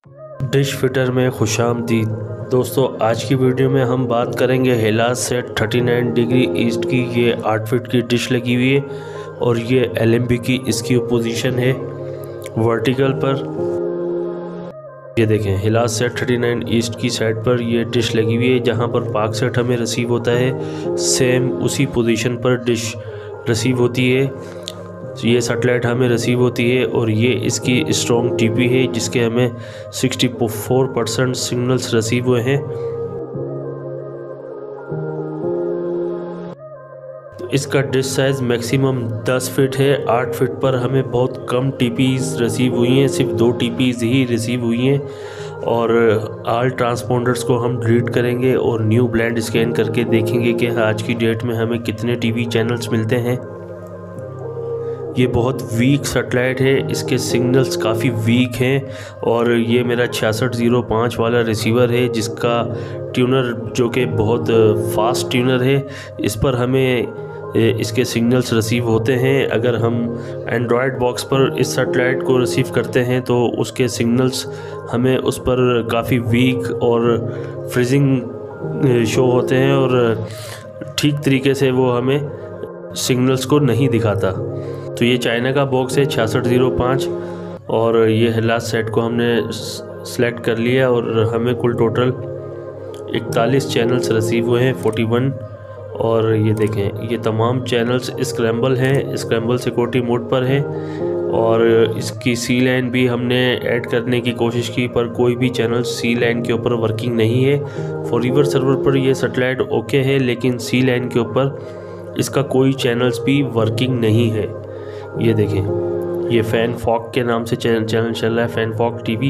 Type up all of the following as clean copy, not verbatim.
Dish fitter में खुशामदीद। दोस्तों, आज की वीडियो में हम बात करेंगे हिलास सेट 39 डिग्री ईस्ट की। ये 8 फीट की डिश लगी हुई है और ये LMB की इसकी पोजीशन है वर्टिकल पर। ये देखें, हिलास सेट 39 ईस्ट की साइड पर ये डिश लगी हुई है। जहाँ पर पाक सेट हमें रिसीव होता है, सेम उसी पोजीशन पर डिश रिसीव होती है। ये सैटेलाइट हमें रिसीव होती है और ये इसकी स्ट्रॉन्ग TP है, जिसके हमें 64% सिग्नल्स रिसीव हुए हैं। तो इसका डिश साइज़ मैक्सिमम 10 फीट है। 8 फीट पर हमें बहुत कम TPs रिसीव हुई हैं, सिर्फ 2 TPs ही रिसीव हुई हैं। और ऑल ट्रांसपोंडर्स को हम डिलीट करेंगे और न्यू ब्लेंड स्कैन करके देखेंगे कि आज की डेट में हमें कितने TV चैनल्स मिलते हैं। ये बहुत वीक सैटेलाइट है, इसके सिग्नल्स काफ़ी वीक हैं। और ये मेरा 6605 वाला रिसीवर है, जिसका ट्यूनर जो कि बहुत फास्ट ट्यूनर है, इस पर हमें इसके सिग्नल्स रिसीव होते हैं। अगर हम एंड्रॉयड बॉक्स पर इस सैटेलाइट को रिसीव करते हैं तो उसके सिग्नल्स हमें उस पर काफ़ी वीक और फ्रीजिंग शो होते हैं और ठीक तरीके से वो हमें सिग्नल्स को नहीं दिखाता। तो ये चाइना का बॉक्स है 6605 और ये हिलास सेट को हमने सेलेक्ट कर लिया और हमें कुल टोटल 41 चैनल्स रिसीव हुए हैं, 41। और ये देखें, ये तमाम चैनल्स स्क्रैम्बल हैं, स्क्रैम्बल सिक्योरिटी मोड पर हैं। और इसकी C लाइन भी हमने ऐड करने की कोशिश की, पर कोई भी चैनल C लाइन के ऊपर वर्किंग नहीं है। फॉरएवर सर्वर पर ये सैटेलाइट ओके है, लेकिन C लाइन के ऊपर इसका कोई चैनल्स भी वर्किंग नहीं है। ये देखें, ये फैन फॉक के नाम से चैनल चल रहा है, फैन फॉक TV।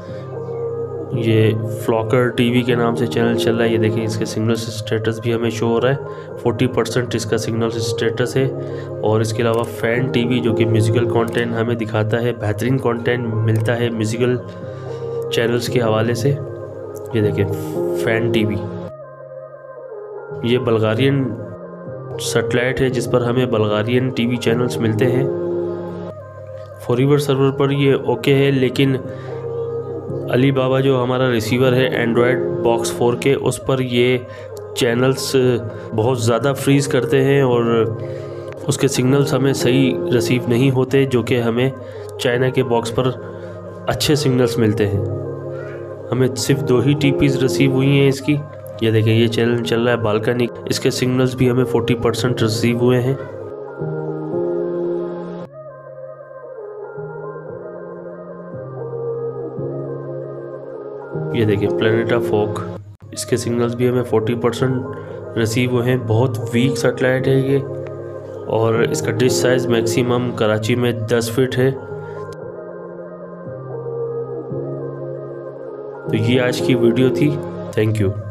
ये फ्लॉकर TV के नाम से चैनल चल रहा है। ये देखें, इसके सिग्नल स्टेटस भी हमें शो हो रहा है, 40% इसका सिग्नल स्टेटस है। और इसके अलावा फैन TV जो कि म्यूज़िकल कंटेंट हमें दिखाता है, बेहतरीन कंटेंट मिलता है म्यूज़िकल चैनल्स के हवाले से। ये देखें, फैन TV। ये बल्गारियन सैटेलाइट है जिस पर हमें बल्गारियन TV चैनल्स मिलते हैं। फॉरएवर सर्वर पर ये ओके है, लेकिन अली बाबा जो हमारा रिसीवर है एंड्रॉयड बॉक्स 4 के, उस पर ये चैनल्स बहुत ज़्यादा फ्रीज़ करते हैं और उसके सिग्नल्स हमें सही रिसीव नहीं होते, जो कि हमें चाइना के बॉक्स पर अच्छे सिग्नल्स मिलते हैं। हमें सिर्फ 2 ही TPs रिसीव हुई हैं इसकी। ये देखें, ये चैनल चल रहा है बालकनी, इसके सिग्नल्स भी हमें 40% रिसीव हुए हैं। ये देखिए, प्लैनेटा फोक, इसके सिग्नल्स भी हमें 40% रिसीव हुए हैं। बहुत वीक सैटेलाइट है ये और इसका डिश साइज़ मैक्सिमम कराची में 10 फीट है। तो ये आज की वीडियो थी। Thank you.